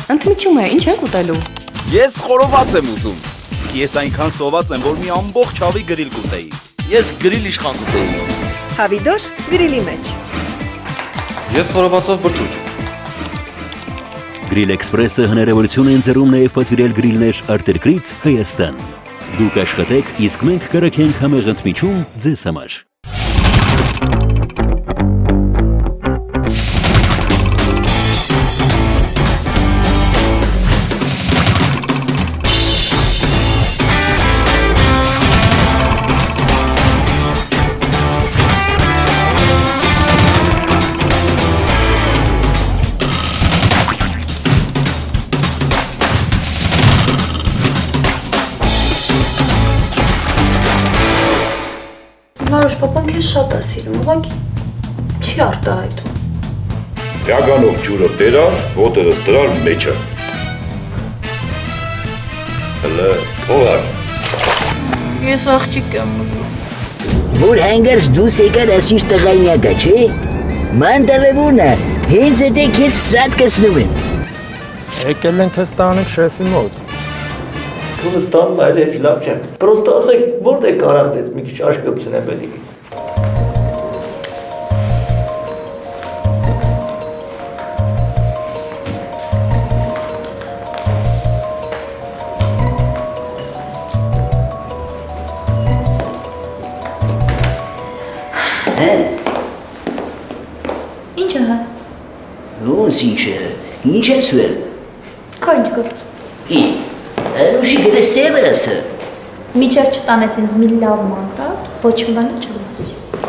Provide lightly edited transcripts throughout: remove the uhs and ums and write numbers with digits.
Ընդմիջում է, ինչ եք ուտելու։ Ես խորոված եմ ուզում։ Ես այնքան սոված եմ, որ մի ամբողջ հավի գրիլ կուտեի։ Ես գրիլ իշխան կուտեի։ Հավիդոշ գրիլի մեջ։ Ես խորովածով բրդուճ։ Գրիլ Էքսպրեսը հնարավորություն է ընձեռում նաև պատվիրել գրիլներ արտերկրից Հայաստան։ Դուք աշխատեք, իսկ մենք կրակենք համեղ ընդմիջում ձեզ համար։ Վարոշ, պապան քեզ շատ է սիրում, ուղղակի չի արտահայտում։ Գագանով ջուրը բերար, ոտերս դրար մեջը։ Հլը, ով Ես աղջիկ եմ ուզում։ Որ հանգարց դուս եկար ասիր տղայնյակը, չէ՞։ Ման տղևուրն է, հենց էդ է քեզ սատ կսնում եմ։ Եկել են քեզ տանենք շեֆի մոտ։ Քունս տանում այլ հետ լավ չեմ։ Պրոստը ասեք, որտեղ կարատես մի քիչ աշկպցնեմ էլի։ Ինչ է հա։ Ոնց ինչ է, ինչ ես ուել։ Քո ինչ գործ։ Անուշի գրես սեր ասը։ Միջև չտանես ինձ մի լավ մանտաս, ոչ մի բանը չլսի։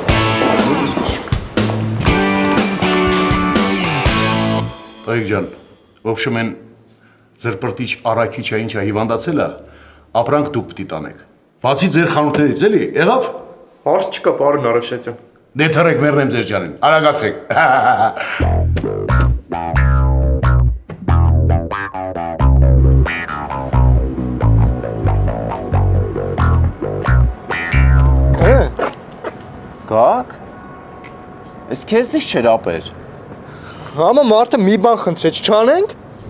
Տայիկ ջան, ոբշում են ձեր պրտիչ առաքիչը ինչա հիվանդացել է, ապրանք դուք պտի տանեք։ Բացի ձեր խանութներից էլի, եղավ։ Հարց չկա, պարոն Արևշեցյան։ Դե թռեք մեռնեմ ձեր ջանին, արագացեք։ Գակ, ես քեզնից չեր ապեր։ Համը մարդը մի բան խնդրեց, չանենք։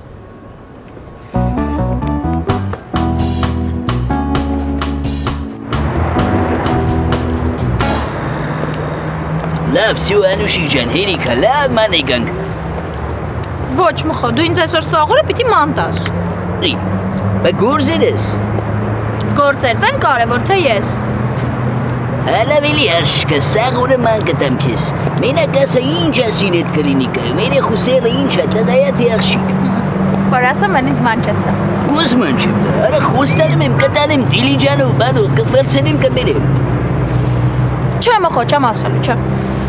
Լավ, սյու Անուշիկ ջան, հերիքա, լավ ման եկանք։ Ոչ մխո, դու ինձ այսօր սաղուրը պիտի մանտաս։ Բա գործեր ես։ Գործերն են կարևոր, թե ես։ Հալավելի հաշկը, սաղուրը ման կտամ քեզ։ Մենակ ասա ինչ ասին էդ կլինիկայում, երեխուսերը ինչ է, տղայա թե աղջիկ։ Որ ասա մեն ինձ ման չես տա։ Ուզ ման չեմ տա, արա խոստանում եմ, կտանեմ դիլիջանով, բանով, կվերցնեմ, կբերեմ։ Չէ մխո, չեմ ասելու, չէ։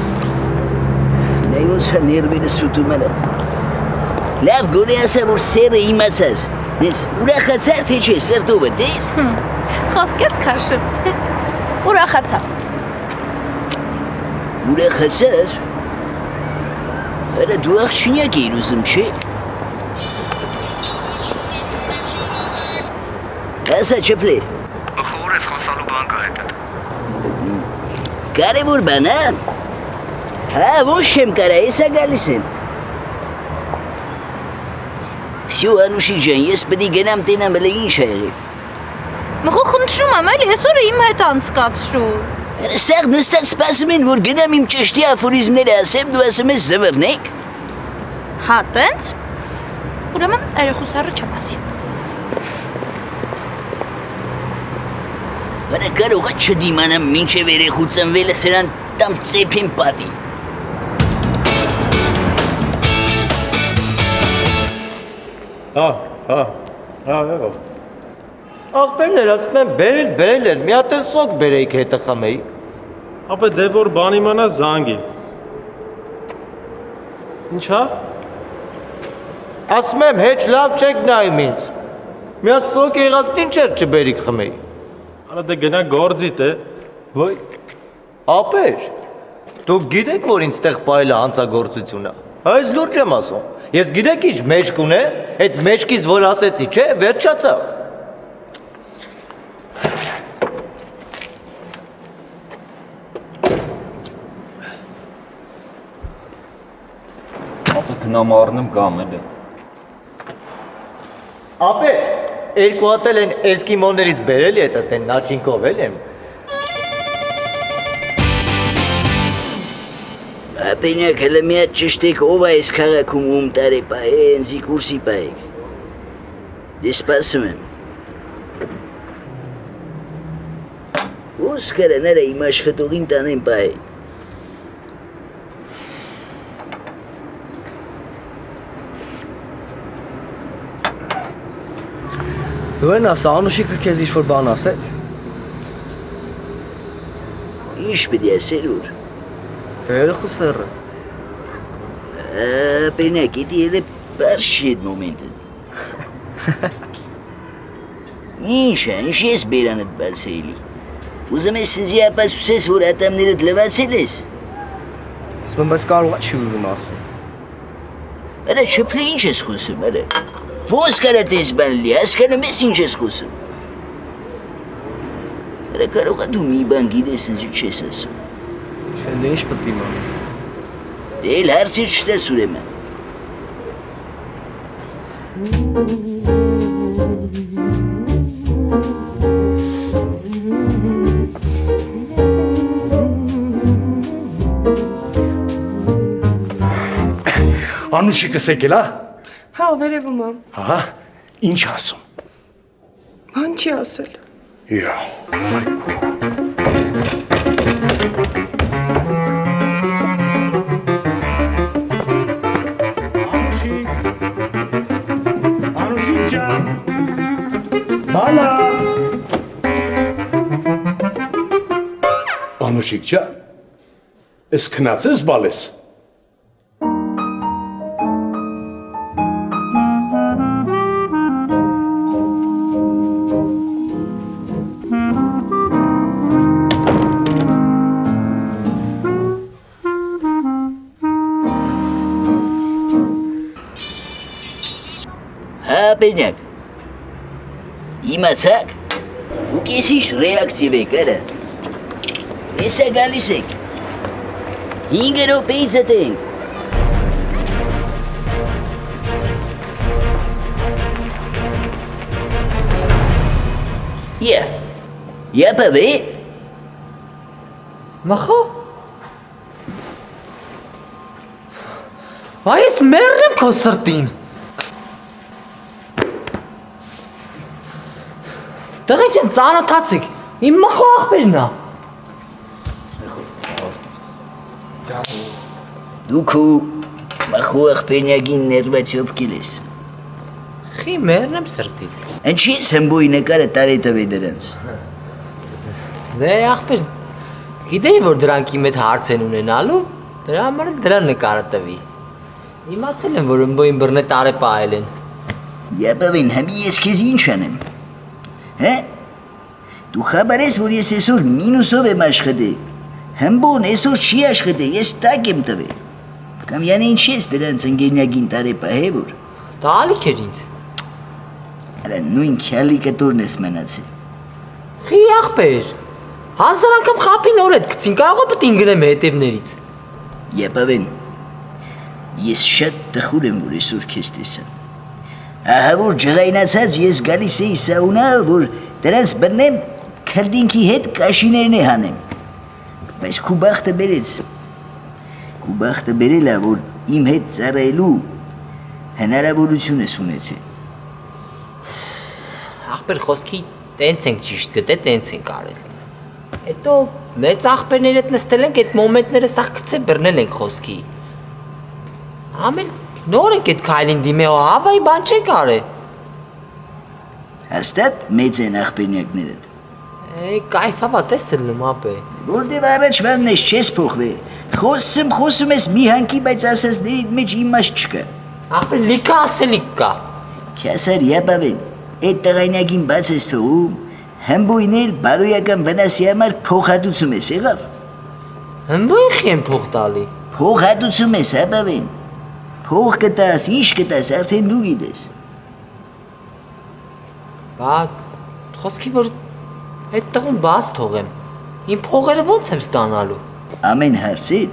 Նայ ոնց է ներվերը սուտում արա։ Լավ գոնե ասա, որ սերը իմացար։ Նես ուրախացար թե չէ, սրտովը դեր։ Խոսքես քաշը։ Ուրախացա։ Ուրախացար։ Արա դու աղջինյակ էիր ուզում, չէ։ Ասա չպլե։ Խոր ես խոսալու բան կա հետդ։ Կարևոր բան, հա։ Հա, ոչ չեմ կարա, եսա գալիս եմ։ Всё, Անուշիկ ջան, ես պետք է գնամ տենամ, հələ ինչ է եղել։ Մխո խնդրում եմ, էլի այսօրը իմ հետ անցկացրու։ Սաղ նստած սպասում են, որ գնամ իմ ճշտի աֆորիզմները ասեմ, դու ասում ես զվրնեք։ Հա, տենց։ Ուրեմն երեխուսարը չեմ ասի։ Արա կարող է չդիմանամ մինչև երեխու ծնվելը սրան տամ ծեփին պատի։ եղավ։ Աղբերներ, ասում եմ, բերել էր, մի հատ է սոկ բերեիք հետը խմեի։ Ապե դե որ բան իմանա զանգի։ Ինչա։ Ասում եմ, հեչ լավ չեք նայում ինձ։ Մի հատ սոկ եղածտ ինչ էր չբերիք խմեի։ Արա դե գնա գործիտ է։ Ոյ, ապեր, դուք գիտեք, որ ինձ տեղ պայել է հանցագործությունը։ Այս լուրջ եմ ասում։ Ես գիտեք ինչ մեջք ունե, այդ մեջքից որ ասեցի, չէ, վերջացավ։ Ապա գնամ առնեմ գամ էլի։ Ապեր, երկու հատ էլ են էսկիմոներից բերելի է տեն նաչինկով էլ եմ։ Ապենյակ հələ մի հատ ճշտեք ով այս քաղաքում ում տարեպա է ընձի կուրսի պայեք։ Դե սպասում եմ։ Ուս կրանարա իմ աշխատողին տանեմ պայեն։ Դու են ասա, Անուշիկը քեզ ինչ-որ բան ասեց։ Ինչ պիտի ասեր ուր։ Երեխու սեռը։ Ապենյակ, էդի էլ է բարշ էդ մոմենտը։ Ինչ ես բերանդ բացեիլի։ Ուզում ես սնձի ապասուսես, որ ատամներդ լվացել ես։ Ասում եմ, բայց կարողա չի ուզում ասեմ։ Արա չպլի ինչ ես խոսում, արա։ Ոնց կարա տես բան լի, հասկանում ես ինչ ես խոսում։ Արա կարողա դու մի բան գիտես ինձ չես ասում։ Չէ, դե ինչ պետք է իմանամ։ Դե էլ հարցեր չտես ուրեմն։ Անուշիկս եկել, հա։ Հա, վերևում եմ։ Հա, ինչ ասում։ Բան չի ասել։ Յա։ Անուշիկ ջան։ Բալա։ Անուշիկ ջան։ Ես քնացես բալես։ Ապենյակ, իմացակ, ուք ես ինչ ռեակցիվ եք, արա, եսա գալիս եք, 5 րոպեից հետենք, я պավե, Նախո, այս մերն եմ քո սրտին, Տղեն չեն ծանոթացիք, իմ մխո աղբերն է։ Դու քո մխո աղբերնյագին ներվացյոբ կիլես։ Խի մերն եմ սրտիտ։ Ընչի ես հմբոյի նկարը տարետավ է դրանց։ Դե աղբեր, գիտեի, որ դրանք իմ հետ հարց են ունենալու, դրա համար դրա նկարը տվի։ Իմացել եմ, որ հմբոյին բրնե տարեպա այլ են։ Յապավին, հմի ես քեզ ինչ անեմ։ Հե, դու խաբար ես, որ ես այսօր մինուսով եմ աշխատել, հմբոն այսօր չի աշխատել, ես տակ եմ տվել, կամ յանը ինչ ես դրանց ընգենյագին տարեպա է, որ։ Տալիք էր ինձ։ Արա նույն քյալի կտորն ես մնացել։ Խի աղբեր, 1000 անգամ խապին օր էդ գցին, կարող է պտին գնեմ հետևներից։ Յապավեն, ես շատ տխուր եմ, որ այսօր քեզ տեսա։ Ահա որ ջղայնացած ես գալիս էի սաունա, որ դրանց բրնեմ քրդինքի հետ կաշիներն է հանեմ։ Բայց քու բախտը բերեց։ Քու բախտը բերել է, որ իմ հետ ծառայելու հնարավորություն ես ունեցել։ Աղբեր խոսքի տենց ենք ճիշտ գտե, տենց ենք արել։ Հետո մեծ աղբերներ հետ նստել ենք, այդ մոմենտները սաղ գցե բրնել ենք խոսքի։ Ամեն նոր ենք այդ քայլին դիմեո, հավայի բան չենք արել։ Հաստատ մեծ են աղբերնյակներդ։ Կայֆավա տեսել եմ ապե։ Որտև առաջվանն ես չես փոխվել։ Խոսում ես մի հանքի, բայց ասածներիդ մեջ իմաստ չկա։ Աղբեր լիքա ասելիք կա։ Քյասար յապավեն, այդ տղայնյակին բաց ես թողում, հմբոյն էլ բարոյական վնասի համար փոխհատուցում ես, եղավ։ Հմբոյն խի եմ փող տալի։ Փոխհատուցում ես, հապավեն։ Փող կտաս, ինչ կտաս, արդեն դու գիտես։ Բա, խոսքի որ այդ տղուն բաց թողեմ, իմ փողերը ոնց եմ ստանալու։ Ամեն հարցեր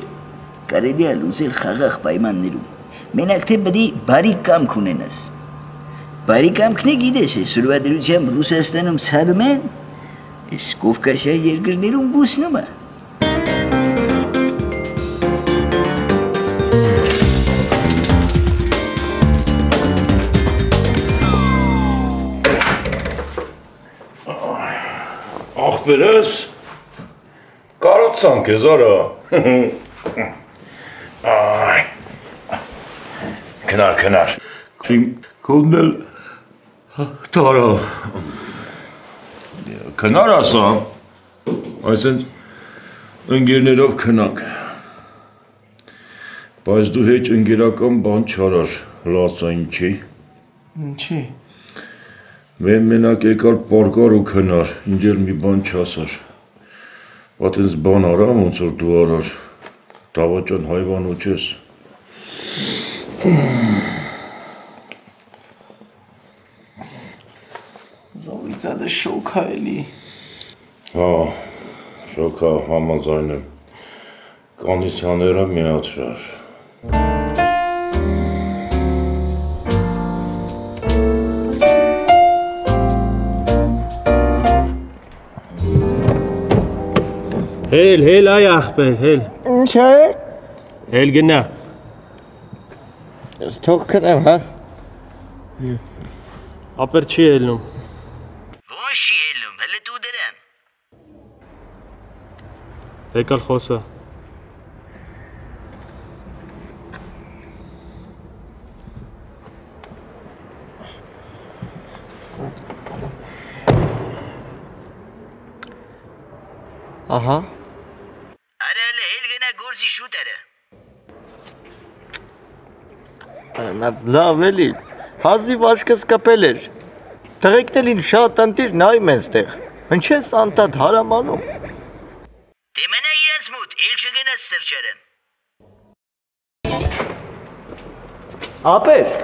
կարելի է լուծել խաղաղ պայմաններում։ Մենակ թե բդի բարի կամք ունենաս։ Բարի կամքն է գիտես, այսօրվա դրությամբ Ռուսաստանում ցանում են, այս Կովկասյան երկրներում բուսնում է։ Ախպերս, կարացանք ես արա։ Քնար։ Քոնդել տարավ։ Քնար ասա, այսենց ընգերներով քնանք։ Բայց դու հեչ ընգերական բան չարար, լասային չի։ Ինչի։ Մեն մենակ եկար պարկար ու քնար, ինջեր մի բան չասար։ Պատենց բան արամ, ոնց որ դու արար, դավաճան հայվան ու չես։ Զորիցադը շոքա էլի։ Հա, շոքա, համաձայն եմ։ Կոնդիցիոները միացրար։ Հել, այ ախպեր, հել։ Ինչ է։ Հել գնա։ Թող քնեմ, հա։ Ապեր չի ելնում։ Ոչ չի ելնում, հələ դու դրեմ։ Եկալ խոսա։ Ահա։ Արա հələ գնա գործի շուտ արա։ Լավ էլի, հազիվ աշկս կպել էր, տղեկն էլ շատ ընտիր նայում են ստեղ, հնչ ես անտատ հարամանում։ Դե մենա իրենց մուտ, էլ չգնաց սրճարան։ Ապեր,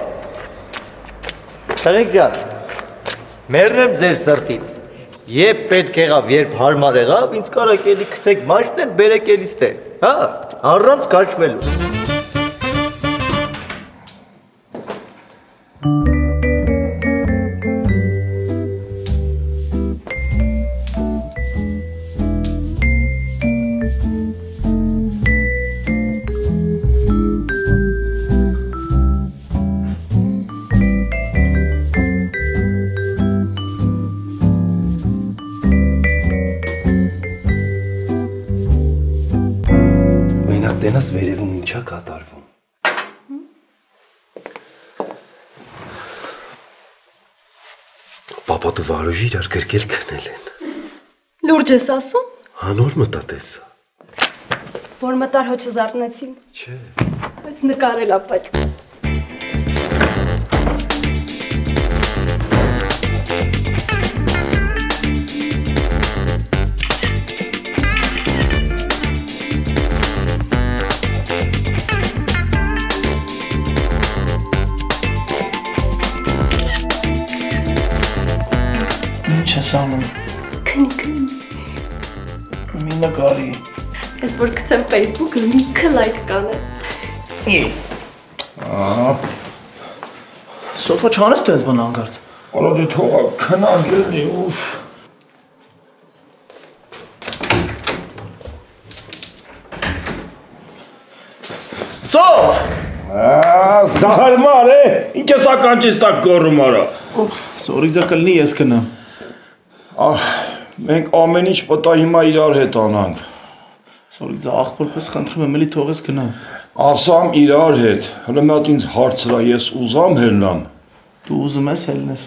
տղեկ ջան, մերնեմ ձեր սրտին, երբ պետք եղավ, երբ հարմար եղավ, ինձ կարակ էլի կցեք մաշտն էլ բերեք էլիս թե, հա, առանց կաշվելու։ Տենաս վերևում ինչա կատարվում։ Պապատ ու Վարուժի իրար գրկել քնել են։ Լուրջ ես ասում։ Հանոր մտատեսա։ Որ մտար հոչը զարտնեցին։ Չէ։ Բայց նկարել ապատ։ Սանում։ Քնի։ Մի նկարի։ Ես որ գցեմ Facebook-ը լիքը լայք կանե։ Ահա։ Սոթա չանես տես բան անգարդ։ Արա դե թողա քնանք էլի, ուֆ։ Սով։ Զահարմար է, ինչ ես ականջից տակ գոռում արա։ Սորիձա կլնի ես կնամ։ Մենք ամեն ինչ պտա հիմա իրար հետ անանք։ Սորիձա աղբորպես խնդրում եմ էլի թողես գնամ։ Ասամ իրար հետ, հլը մի հատ ինձ հարցրա, ես ուզամ հելնամ։ Դու ուզում ես հելնես։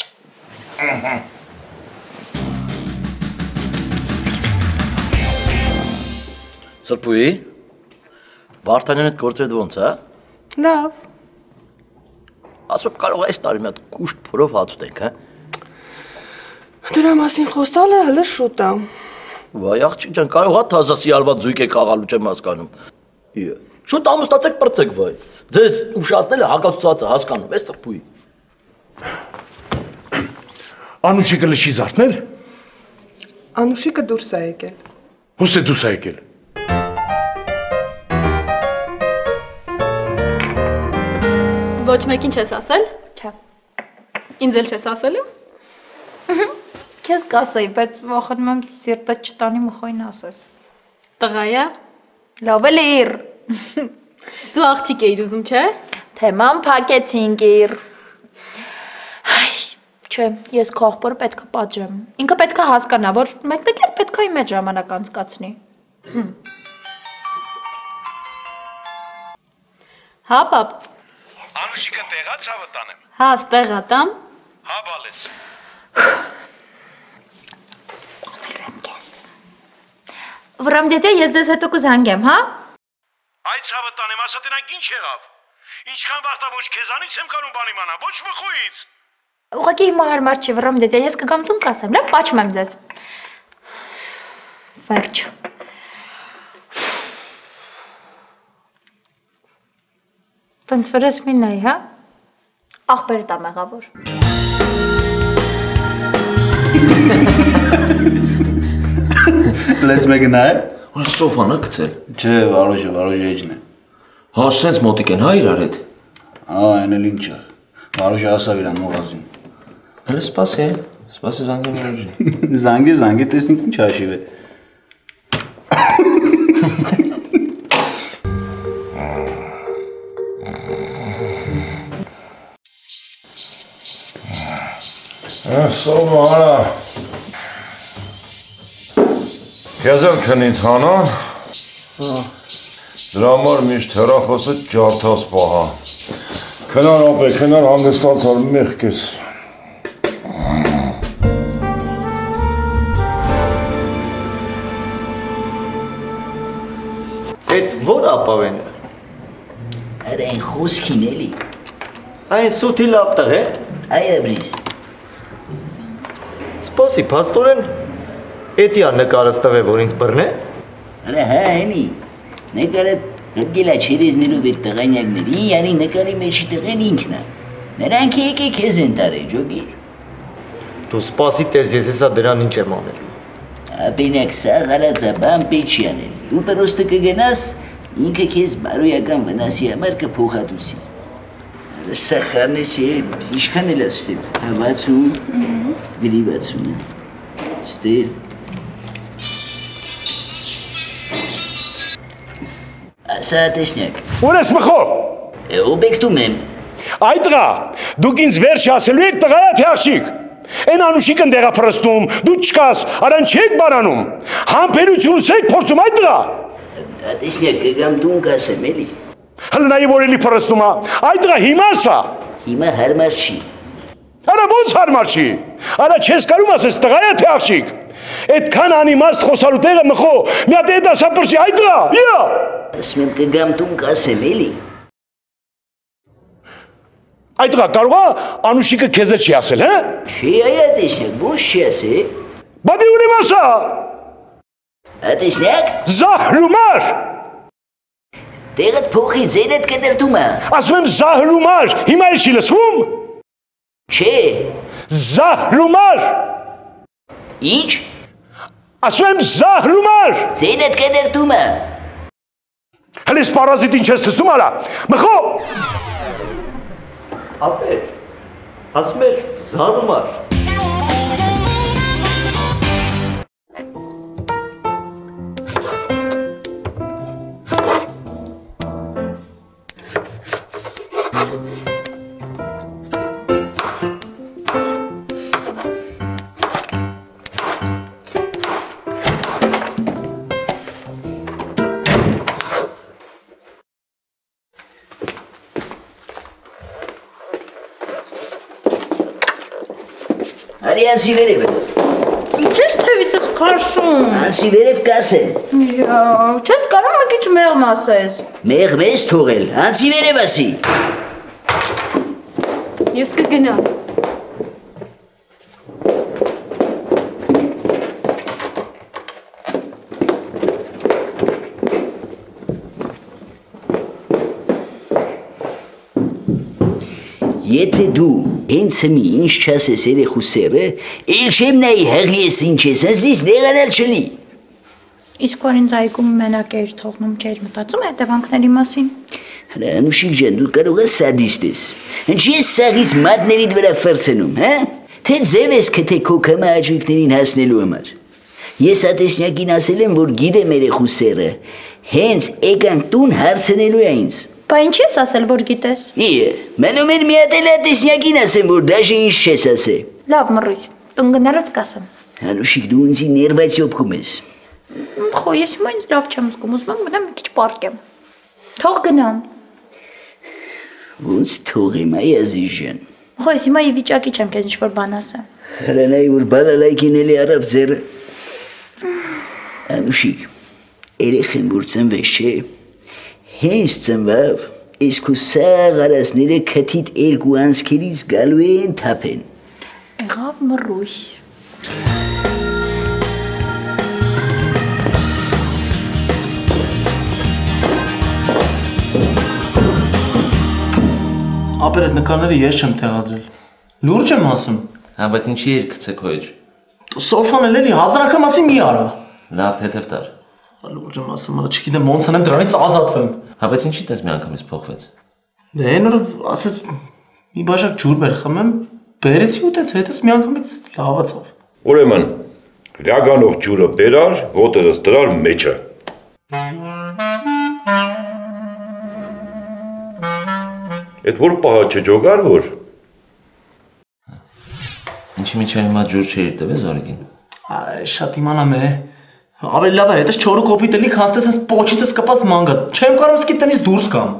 Սրպուի, Վարդանյանդ գործերդ ոնց է։ Լավ։ Ասում եմ կարող այս տարի մի հատ կուշտ փորով հաց ուտենք, հա։ Դրա մասին խոսալը հələ շուտ է։ Վայ աղջիկ ջան, կարող է թազասի ալված զույգ եք աղալու չեմ հասկանում։ Շուտ ամուսնացեք պրծեք վայ։ Ձեզ ուշացնելը հակացուցած է, հասկանում, ես սրպուի։ Անուշիկը լշի զարթնել։ Անուշիկը դուրս է եկել։ Ո՞ւս է դուրս է եկել։ Ոչ մեկին չես ասել։ Չէ։ Ինձ էլ չես ասելու։ Քեզ կասեի, բայց վախենում եմ սիրտը չտանի մխոին ասես։ Տղայա։ Լավ է լիր։ Դու աղջիկ էիր ուզում, չէ՞։ Թեման փակեցինք իր։ Չէ, ես քո աղբորը պետք է պատժեմ։ Ինքը պետք է հասկանա, որ մեկ-մեկ էլ պետք է իմ հետ ժամանակ անցկացնի։ Հա, պապ։ Անուշիկը տեղա ցավը տանեմ։ Հա, ստեղա տամ։ Հա, բալես։ Վրամ դետե, ես ձեզ հետո կզանգեմ, հա։ Այդ ցավը տանեմ, ասա դրանք ինչ եղավ։ Ինչքան վաղտա ոչ քեզանից եմ կարող բան իմանալ, ոչ մխույից։ Ուղղակի հիմա հարմար չի, վրամ դետե, ես կգամ տուն կասեմ, լավ, պաչում եմ ձեզ։ Վերջ։ Տենց վրես մի նայ, հա։ Աղբերը տա մեղավոր։ Լես մեկնա է։ Այս սոֆանը գցել։ Չէ, Վարոժը էջն է։ Հա, սենց մոտիկ են, հա, իրար հետ։ Հա, այն էլ ինչա։ Վարոժը ասավ իրան մողազին։ Հələ սպասի, զանգեմ Վարոժին։ Զանգի, տեսնենք ինչ հաշիվ է։ Սովարա։ Քեզ էլ քնից հանան։ Դրա համար միշտ հեռախոսը ջարդած պահա։ Քնար ապե, քնար հանգստացար մեղք ես։ Ես որ ապավեն է։ Արա այն խոսքին էլի։ Այն սութի լավ տղ է։ Այա բրիս։ Սպասի, պաստորեն, էտի ան նկարս տվե, որ ինձ բրն է։ Արա հա էնի, նկարը հրգելա չերեզներով էտ տղանյակների, յանի նկարի մեջի տղեն ինքն է։ Նրանք եկե քեզ են տարել, ջոգիր։ Դու սպասի տես, ես եսա դրան ինչ եմ անել։ Ապենակ սա ғարացա բան պետ չի անել, ու պրոստը կգնաս, ինքը քեզ բարոյական վնասի համար կփոխատուսի։ Սա խարնես է, իշքան էլ աստել, 60, գրի 60, ստել։ Ասա տեսնյակ։ Ուր ես մխո։ Օբեկտում եմ։ Այ տղա, դուք ինձ վերջ ասելու եք տղայա թե աղջիկ։ Են անուշիկն դեղա ֆրստում, դու չկաս, արան չեք բարանում։ Համբերությունս եք փորձում այդ տղա։ Տեսնյակ կգամ տուն կասեմ էլի։ Հələ նայ որ էլի ֆրստում է։ Այ տղա հիմա սա։ Հիմա հարմար չի։ Արա ոնց հարմար չի։ Արա չես կարում ասես տղայա թե աղջիկ։ Այդքան անիմաստ խոսալու տեղը մխո, մի հատ էդ ասա պրծի այ տղա։ Յա։ Ասում եմ կգամ տուն կասեմ էլի։ Այդ տղա կարող է անուշիկը քեզ չի ասել, հա։ Չի այա տեսնյակ, ոնց չի ասել։ Բա դե ուրեմ ասա։ Տեսնյակ։ Զահրումար։ Տեղդ փոխի ձենդ կդրդում է։ Ասում եմ զահրումար, հիմա էլ չի լսվում։ Չէ։ Զահրումար։ Ինչ։ Ասում եմ զահրումար։ Ձենդ կդրդում է։ Հələ սպարազիտ ինչ ես տեսնում արա։ Մխո։ Ապեր, ասում էր զարումար։ Արի անցի վերև է։ Չես թևից ես քաշում։ Անցի վերև կասեմ։ Չես կարող մի քիչ մեղմ ասես։ Մեղմ ես թողել, անցի վերև ասի։ Ես կգնամ։ Եթե դու հենց մի ինչ չասես երեխու սերը, էլ չեմ նայի հեղի ես ինչ ես, հենց դեղանալ չլի։ Իսկ որ ինձ այգում մենակ էիր թողնում, չէիր մտածում հետևանքների մասին։ Անուշիկ ջան, դու կարող ես սադիստ ես։ Ինչի ես սաղից մատներիդ վրա ֆրցնում, հա? Թե ձև ես քթե քո կամա հաճույքներին հասնելու համար։ Ես ատեսնյակին ասել եմ, որ գիտեմ երեխու սերը, հենց եկանք տուն հարցնելու է ինձ։ Բա ինչ ես ասել, որ գիտես։ Իե, մնում էր մի հատ էլ ատեսնյակին ասեմ, որ դաժե ինչ չես ասե։ Լավ, մռույց, տուն գնալուց կասեմ։ Անուշիկ, դու ինձի ներվացյոպքում ես։ Խո, ես հիմա ինձ լավ չեմ զգում, ուզում եմ գնամ մի քիչ պարկեմ։ Թող գնամ։ Ոնց թողեմ, այ ազիզ ջան։ Խո, ես հիմա ի վիճակի չեմ քեզ ինչ-որ բան ասեմ։ Հրանայի, որ բալալայքին էլի առավ ձերը։ Անուշիկ, երեխեն որ ծնվես չէ, հենց ծնվավ, իսկ ու սաղ արասները քթիտ երկու անցքերից գալու են թափեն։ Եղավ մռույց։ Ապեր այդ նկարները ես չեմ տեղադրել։ Լուրջ եմ ասում։ Հա, բայց ինչի երկցեք հոյջ։ Սոֆան էլ էլի հազարակամ ասի մի արա։ Լավ թեթև տար։ Լուրջ եմ ասում, արա չգիտեմ ոնց անեմ դրանից ազատվեմ։ Հա, բայց ինչի տես մի անգամից փոխվեց։ Դե այն օր ասես մի բաժակ ջուր բեր խմեմ, բերեցի ուտեց, հետս մի անգամից լավացավ։ Ուրեմն, լյագանով ջուրը բերար, ոտերս դրար մեջը։ Էդ որ պահա չջոգար որ։ Ինչի միջև հիմա ջուր չէիր տվել Զորիկին։ Այ շատ իմանամ է։ Ավելի լավ է, հետս չորու կոպիտ էլի քանստես այս պոչիցս կպած մանգա։ Չեմ կարող սկի տնից դուրս գամ։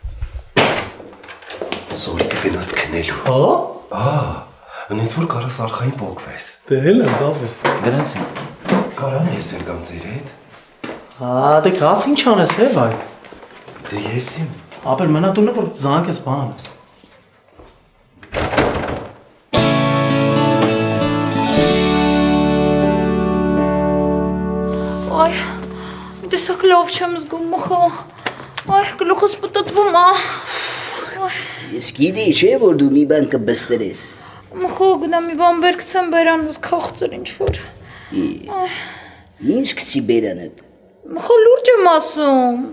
Զորիկը գնաց քնելու։ Հա։ Ինձ որ կարաս արխային փոկվես։ Դե հել եմ լավ է։ Գրանցի։ Կարամ ես եկամ ձեր հետ։ Հա, դե կաս ինչ անես է, բայ։ Դե ես իմ։ Ապեր մնա տունը որ զանգ ես բան անես։ Այ, մի տեսակ լավ չեմ զգում, մխո։ Այ, գլուխս պտտվում է։ Ես գիտեի չէ, որ դու մի բան կբստրես։ Մխո, գնա մի բան բերքցեմ բերանս քաղցր ինչ-որ։ Ինչ կցի բերանդ։ Մխո, լուրջ եմ ասում։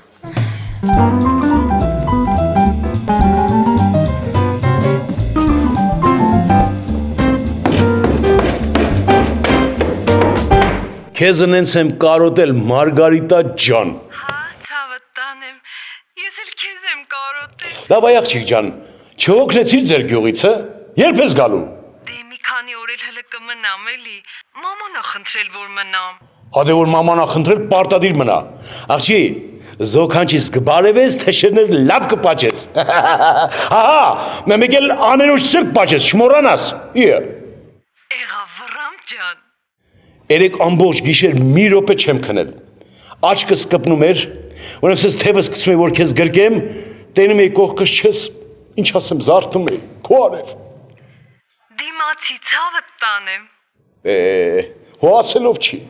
Քեզ ընենց եմ կարոտել Մարգարիտա ջան։ Հա, ցավը տանեմ։ Ես էլ քեզ եմ կարոտել։ Լավ այ աղջիկ ջան, չհոգնեցիր ձեր գյուղից, հա? Երբ ես գալու։ Դե մի քանի օր էլ հələ կմնամ էլի։ Մաման ա խնդրել որ մնամ։ Հա դե որ մաման ա խնդրել պարտադիր մնա։ Աղջի, զոքանչից կբարևես, թեշերներ լավ կպաճես։ Հա, մեկ էլ աներոջ սրտ պաճես, չմոռանաս։ Իե։ Եղա վռամ ջան։ Երեք ամբողջ գիշեր մի րոպե չեմ քնել։ Աչքս կպնում էր, որովհետև ես թևս սկսում եմ որ քեզ գրկեմ, տենում էի կողքս չես, ինչ ասեմ, զարթնում էի, քո արև։ Դիմացի ցավը տանեմ։ Հո ասելով չի։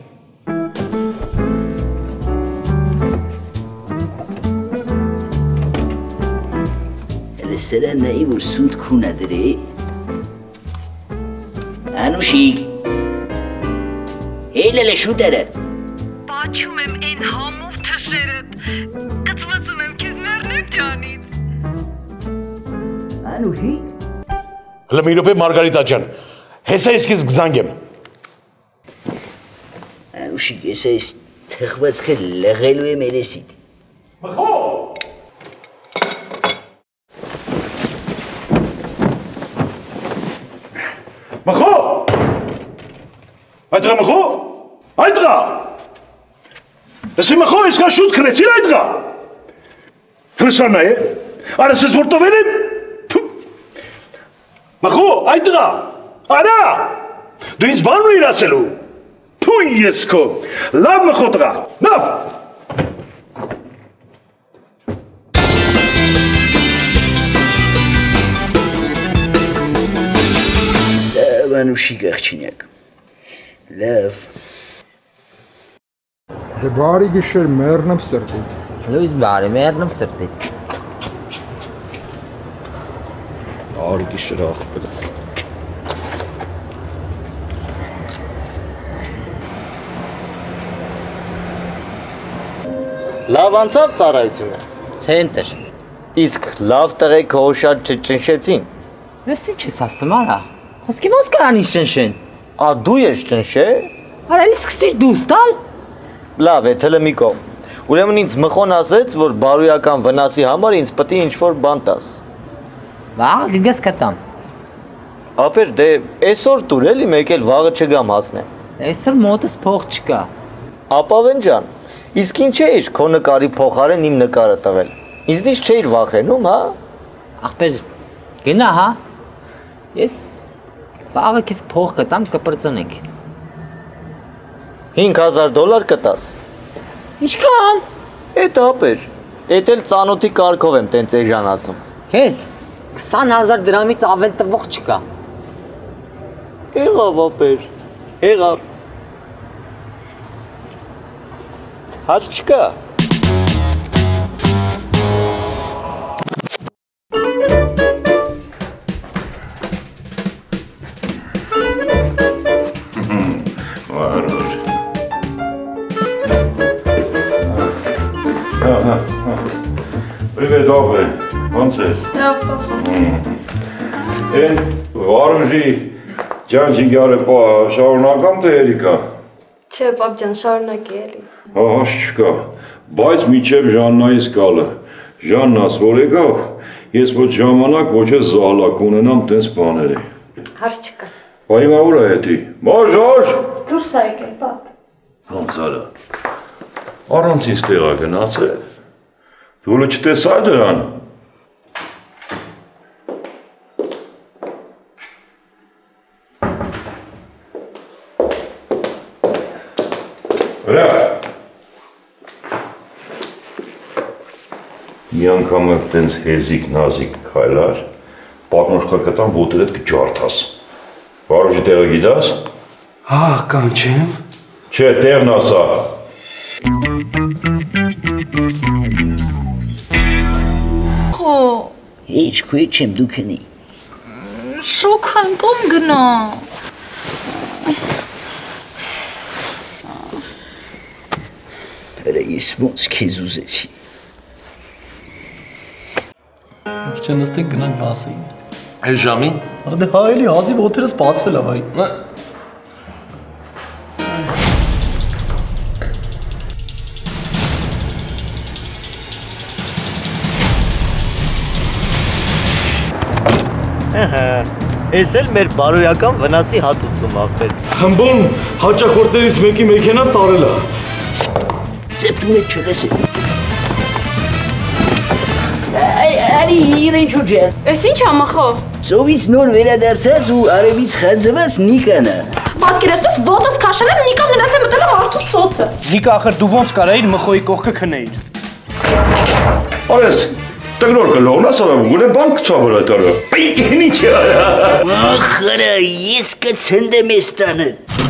Հələ սրա նայի որ սուտ քունա դրե։ Անուշիկ։ Հելելե շուտերը։ Պաչում եմ այն համով թշերդ, կծվածում եմ քեզ մերնեմ ջանից։ Անուշի։ Հլը մի րոպե Մարգարիտա ջան, հեսա ես քեզ կզանգեմ։ Անուշիկ, ես այս թխվածքը լղելու եմ երեսիդ։ Մխո։ Մխո։ Այդղա մխո։ Այդղա։ Ես մխո ես կա շուտ քնեցիր այդղա։ Հրսանա է։ Արես ես որ տվել եմ։ Մխո, այդղա։ Արա։ Դու ինձ բան ուիր ասելու։ Թույ ես քո։ Լավ մխո տղա։ Լավ։ Անուշիկ աղջինակ, լավ։ Դե բարի գիշեր մերնեմ սրտիդ։ Լույս բարի մերնեմ սրտիդ։ Բարի գիշեր աղբերս։ Լավ անցավ ծառայությունը։ Ցենտր։ Իսկ լավ տղեկ հո շատ չճնշեցին։ Ես ինչ ես ասում արա։ Ոսկի ոնց կարան ինչ ճնշեն։ Ա դու ես ճնշե։ Արա էլի սկսիր դուս տալ։ Լավ է, թելը մի կողմ։ Ուրեմն ինձ մխոն ասեց, որ բարոյական վնասի համար ինձ պետք է ինչ-որ բան տաս։ Վաղ գնաս կտամ։ Ապեր, դե այսօր դուր էլի մեկ էլ վաղը չգամ հասնեմ։ Այսօր մոտս փող չկա։ Ապավեն ջան, իսկ ինչ էիր քո նկարի փոխարեն իմ նկարը տվել։ Ինձնից չէիր վախենում, հա։ Ախպեր, գնա, հա։ Ես վաղը քեզ փող կտամ կպրծնենք։ $5000 կտաս։ Ինչքան։ Էդ ապեր, էդ էլ ծանոթի կարգով եմ տենց էժան ասում։ Քեզ 20000 դրամից ավել տվող չկա։ Եղավ ապեր, եղավ։ Հաց չկա։ Привет, Опе. Ոնց ես։ Լավ, պապա։ Էն վարուժի ջանջիգարը շարունակամ թե երիկա։ Չէ, պապ ջան, շարունակի էլի։ Ահաշ չկա, բայց միջև Ժաննայիս կալը։ Ժաննաս որ եկավ, ես ոչ ժամանակ ոչ է զահլակ ունենամ տենց բաների։ Հարց չկա։ Բա հիմա ուր է հետի։ Մաժար։ Դուրս ա եկել, պապ։ Ոնց արա։ Առանց ինձ տեղա գնաց է։ Դու չտեսա դրան։ Վրա։ Մի անգամ տենց հեզիկ նազիկ քայլար, պատմոշկա կտամ ոտերդ կջարդաս։ Վարուժի տեղը գիտաս։ Հա, կանչեմ։ Չէ, տեղն ասա։ Խո։ Ինչ քույ չեմ դու քնի։ Շոկ հանգում գնա։ Հələ ես ոնց քեզ ուզեցի։ Ինչ նստենք գնանք բասեին։ Այս ժամին։ Արա դե հա էլի հազիվ օթերս բացվել ա վայ։ Էս էլ մեր բարոյական վնասի հատուցում ախպեր։ Հմբոն հաճախորդներից մեկի մեքենա տարել է։ Ծեպտուն է չլես է։ Արի իրեն չուջը։ Ես ինչ ամախո։ Ծովից նոր վերադարձած ու արևից խածված Նիկանը։ Պատկերացնես ոտս քաշել եմ Նիկան գնաց է մտել եմ արդու սոցը։ Նիկա ախր դու ոնց կարայիր մխոյի կողքը քնեիր։ Արես, տգնոր կլողնաս արամ գունե բան կցավր այդարը։ Ինչ է արա։ Ախրա, ես կցնդեմ ես տանը։